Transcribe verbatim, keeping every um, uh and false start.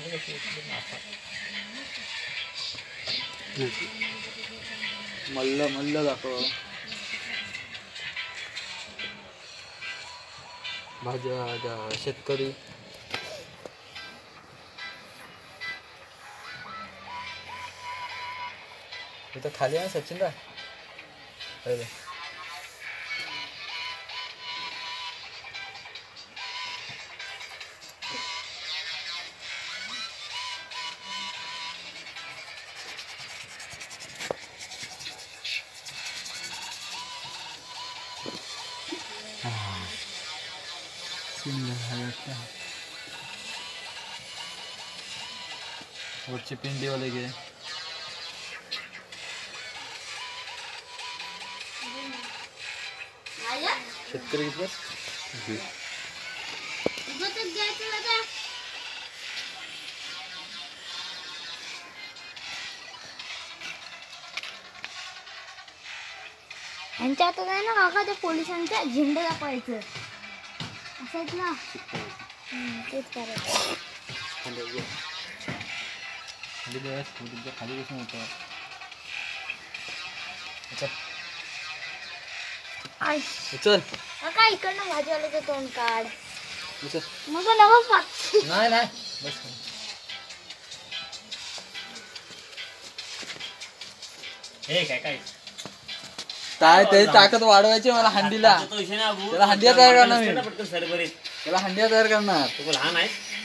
मल्ल मल्ल दाखव भाज्या शेतकरी इथं खाली आहे सचिन दा पहिले वरची पिंडी वाले गे शेतकरी किती यांच्या हातात आहे ना काका ते पोलिसांचा झेंडा दाखवायचं असंच ना तेच करायचं खाली बसून होतं चल काका इकडनं भाजीवाल्याचं तोंड काढ मग नाही नाही बस हे काय काय काय ते ताकद वाढवायची मला हंडीला त्याला हंडिया तयार करणार मी त्याला हंडिया तयार करणार तू लहान आहे